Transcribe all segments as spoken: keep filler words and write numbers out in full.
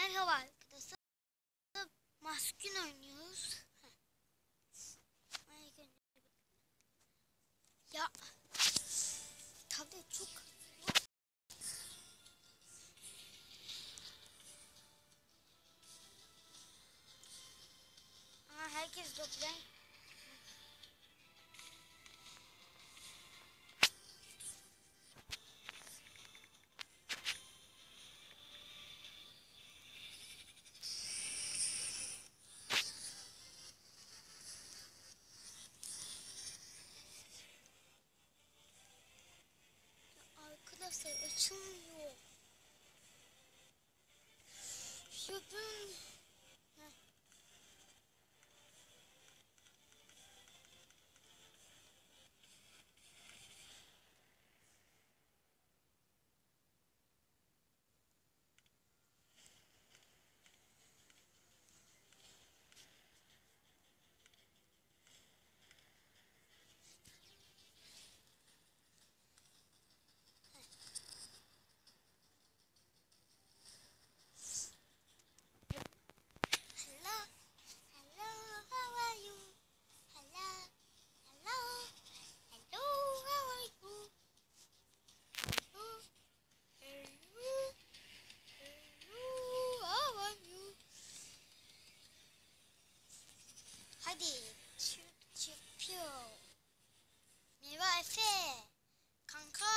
Merhaba arkadaşlar. Maskün oynuyoruz. Ya tablet çok Aa, herkes toplan. Arkadaşlar açılmıyor. Ya ben... Heh. Hello, hello, how are you? Hello, hello, hello, how are you? Hello, hello, hello, how are you? Hadi çık çıkıyor. Merhaba Efe. Kanka.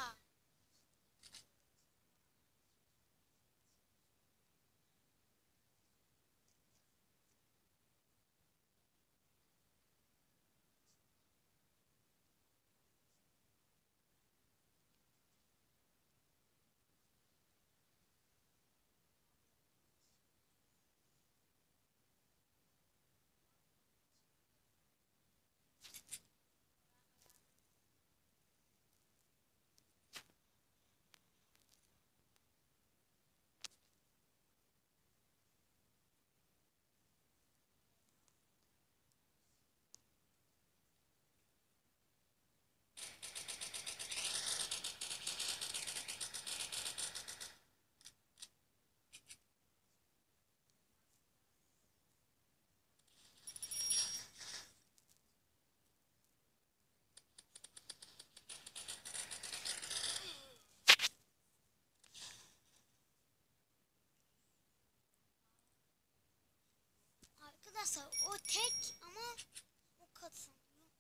Arkadaşlar o tek ama o kazanıyor.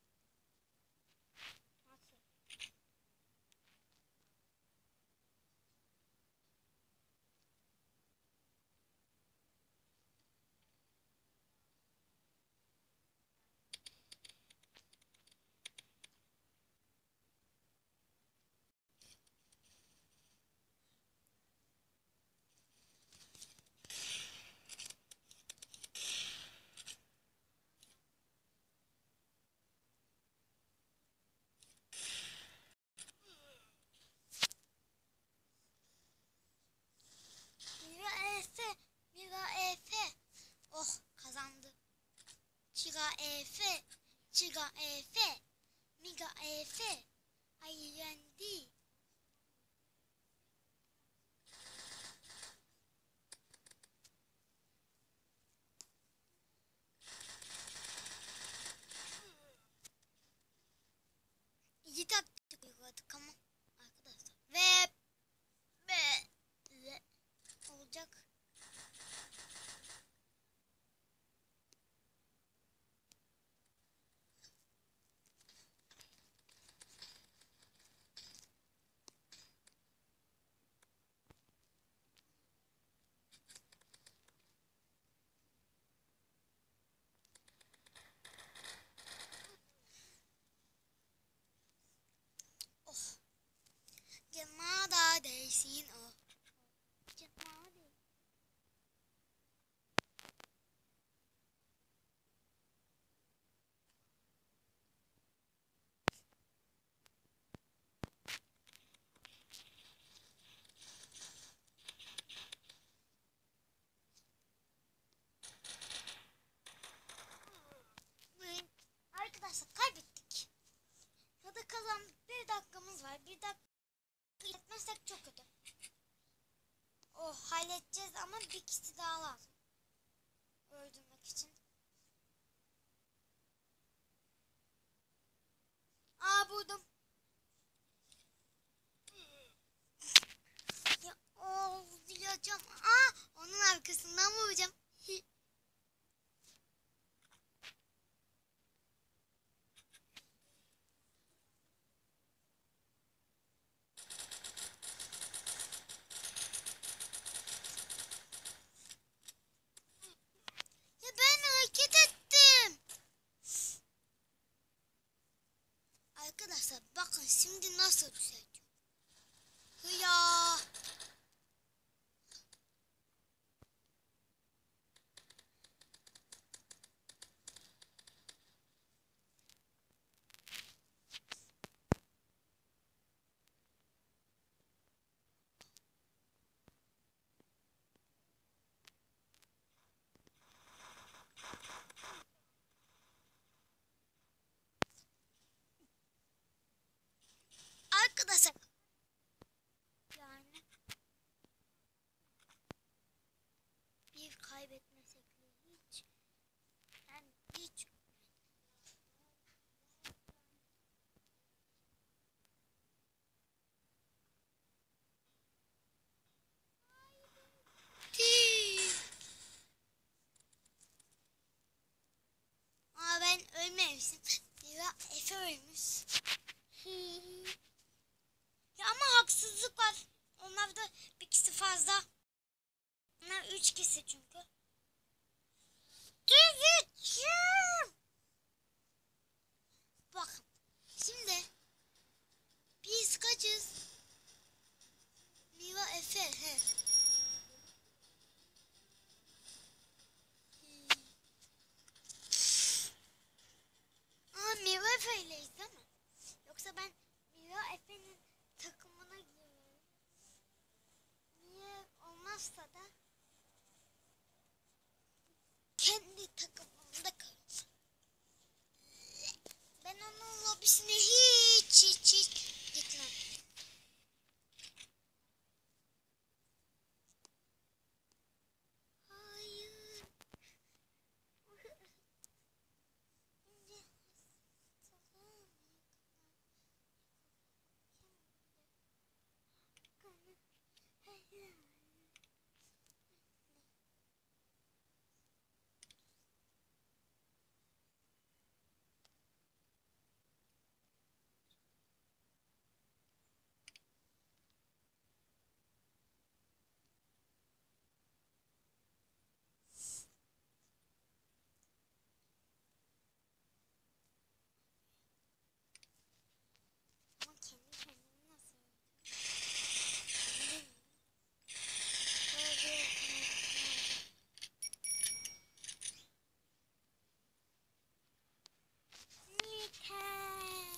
Nasıl? ama bir kişi daha lazım. Öldürmek için. Aa buldum. Ya o diyeceğim. Aa onun arkasından vuracağım. Ya ben hareket ettim. Arkadaşlar bakın şimdi nasıl düzeltiyorum. Hıya. Arkadaşlar. Yani bir kaybetmesek de hiç. Yani hiç. Tüh. Aa ben ölmemişim. Ya Efe ölmüş. Ya ama haksızlık var. Onlar da bir kişi fazla. Onlar üç kişi çünkü. Düzütçüm. Bakın. Şimdi biz kaçız? Miva Efe. He. Aa Miva Efe'yleyiz değil mi? Yoksa ben Miva Efe'nin takımına giriyorum. Niye olmazsa da kendi takımımda kalırım. Ben onun lobisine hiç hiç hiç gitmem. Hayır. Ama kendi kendimi nasıl öldürürüm? Böyle yeter.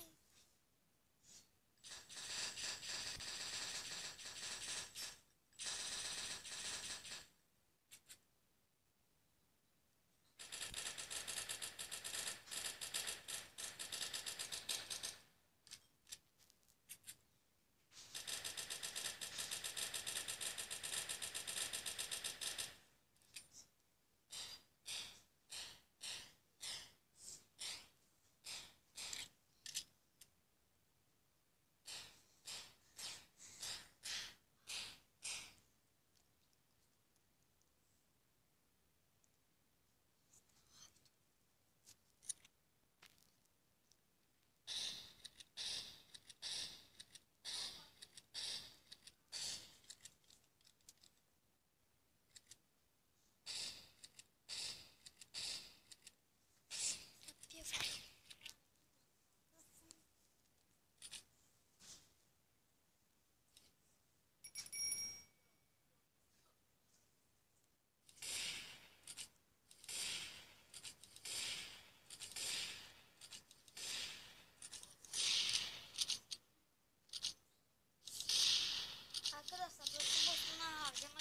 Arkadaşlar boşu boşuna harcamak.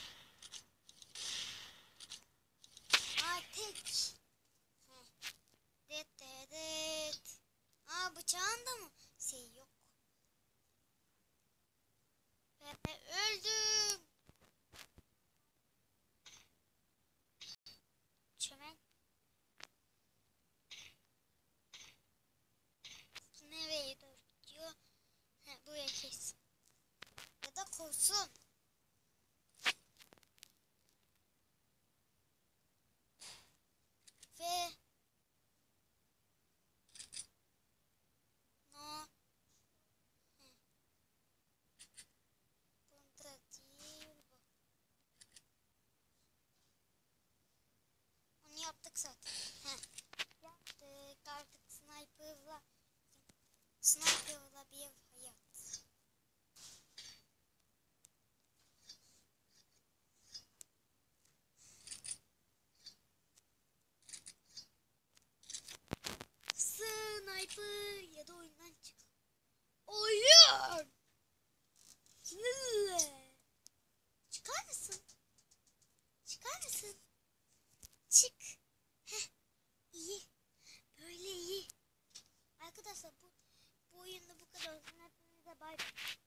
Aa tek. Heh. Det det det. Aa bıçağın da mı şey yok? Ben öldüm. Son. Ve no Kontra değil bu. Onu yaptık zaten. Heh. Yaptık artık sniper'la sniper'la bir hayat. Sniper ya da oyundan çık. Oyun. Çıkar mısın? Çıkar mısın? Çık. Heh, iyi. Böyle iyi. Arkadaşlar bu bu oyunda bu kadar olsun. Hepinize bay bay.